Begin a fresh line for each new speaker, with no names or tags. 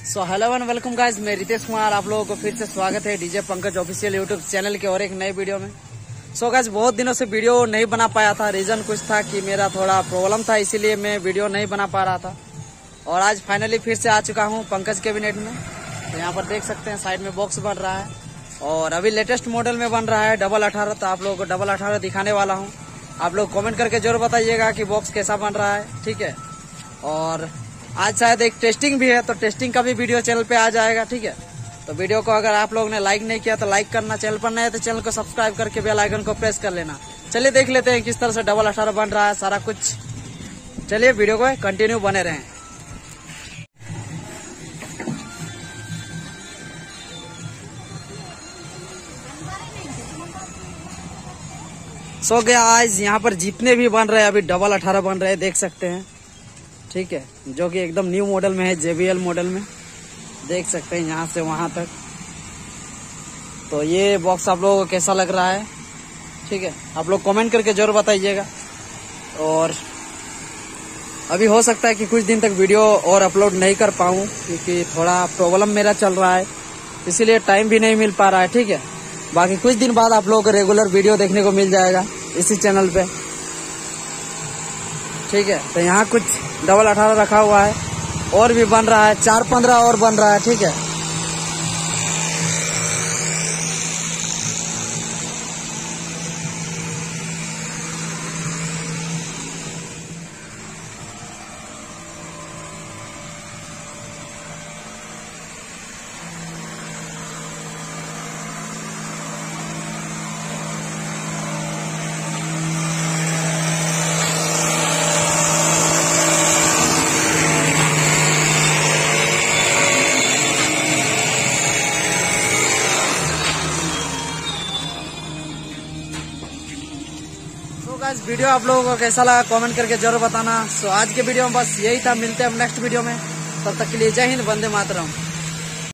So hello and welcome guys, मैं रितेश कुमार। आप लोगों को फिर से स्वागत है DJ Pankaj official YouTube channel के और एक नए वीडियो में। सो गाइस, बहुत दिनों से वीडियो नहीं बना पाया था। रीजन कुछ था कि मेरा थोड़ा प्रॉब्लम था, इसीलिए मैं वीडियो नहीं बना पा रहा था। और आज फाइनली फिर से आ चुका हूँ पंकज कैबिनेट में। तो यहाँ पर देख सकते हैं साइड में बॉक्स बन रहा है और अभी लेटेस्ट मॉडल में बन रहा है डबल 18। तो आप लोगों को डबल 18 दिखाने वाला हूँ। आप लोग कमेंट करके जरूर बताइएगा कि बॉक्स कैसा बन रहा है, ठीक है। और आज शायद एक टेस्टिंग भी है, तो टेस्टिंग का भी वीडियो चैनल पे आ जाएगा, ठीक है। तो वीडियो को अगर आप लोगों ने लाइक नहीं किया तो लाइक करना, चैनल पर नए है तो चैनल को सब्सक्राइब करके बेल आइकन को प्रेस कर लेना। चलिए देख लेते हैं किस तरह से डबल 18 बन रहा है सारा कुछ। चलिए वीडियो को कंटिन्यू बने रहें। सो गया आज यहाँ पर जितने भी बन रहे हैं अभी डबल 18 बन रहे हैं, देख सकते हैं, ठीक है। जो कि एकदम न्यू मॉडल में है, JBL मॉडल में देख सकते हैं यहाँ से वहां तक। तो ये बॉक्स आप लोगों को कैसा लग रहा है, ठीक है, आप लोग कमेंट करके जरूर बताइएगा। और अभी हो सकता है कि कुछ दिन तक वीडियो और अपलोड नहीं कर पाऊँ, क्योंकि थोड़ा प्रॉब्लम मेरा चल रहा है, इसीलिए टाइम भी नहीं मिल पा रहा है, ठीक है। बाकी कुछ दिन बाद आप लोगों को रेगुलर वीडियो देखने को मिल जाएगा इसी चैनल पे, ठीक है। तो यहाँ कुछ डबल 18 रखा हुआ है और भी बन रहा है, 4-15 और बन रहा है, ठीक है। गाइस, वीडियो आप लोगों को कैसा लगा कमेंट करके जरूर बताना। सो आज के वीडियो में बस यही था, मिलते हैं हम नेक्स्ट वीडियो में। तब तक के लिए जय हिंद, वंदे मातरम।